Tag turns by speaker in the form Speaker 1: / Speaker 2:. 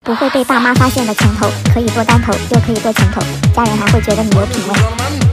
Speaker 1: 不会被爸妈发现的拳头，可以做单头，又可以做拳头，家人还会觉得你有品味。